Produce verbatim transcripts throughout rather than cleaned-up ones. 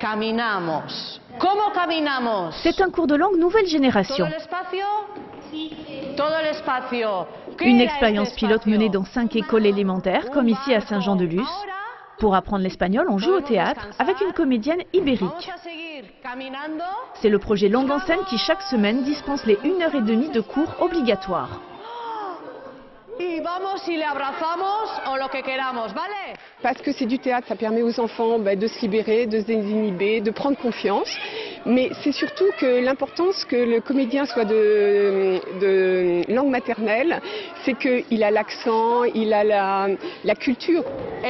Caminamos. ¿Cómo caminamos? C'est un cours de langue nouvelle génération. ¿Todo el espacio? Todo el espacio. Une expérience pilote menée dans cinq écoles élémentaires, comme ici à Saint-Jean-de-Luz. Pour apprendre l'espagnol, on joue au théâtre avec une comédienne ibérique. C'est le projet Langue en scène qui, chaque semaine, dispense les une heure et demie de cours obligatoires. Parce que c'est du théâtre, ça permet aux enfants bah, de se libérer, de se désinhiber, de prendre confiance. Mais c'est surtout que l'importance que le comédien soit de, de langue maternelle, c'est qu'il a l'accent, il a la, la culture.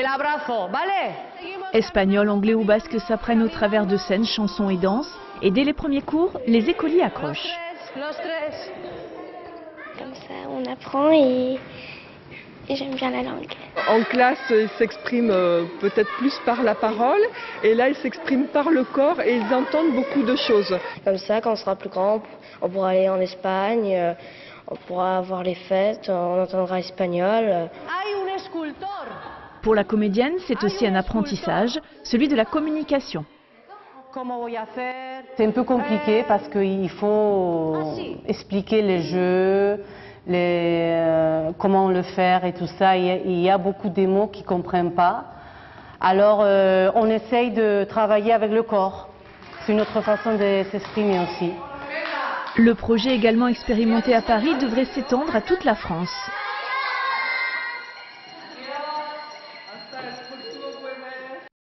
Espagnol, anglais ou basque s'apprennent au travers de scènes, chansons et danses. Et dès les premiers cours, les écoliers accrochent. Comme ça, on apprend et, et j'aime bien la langue. En classe, ils s'expriment euh, peut-être plus par la parole, et là, ils s'expriment par le corps et ils entendent beaucoup de choses. Comme ça, quand on sera plus grand, on pourra aller en Espagne, euh, on pourra voir les fêtes, on entendra espagnol. Pour la comédienne, c'est aussi un apprentissage, celui de la communication. C'est un peu compliqué parce qu'il faut expliquer les jeux, les, euh, comment le faire et tout ça. Il y a beaucoup de mots qu'ils ne comprennent pas. Alors euh, on essaye de travailler avec le corps. C'est une autre façon de s'exprimer aussi. Le projet également expérimenté à Paris devrait s'étendre à toute la France.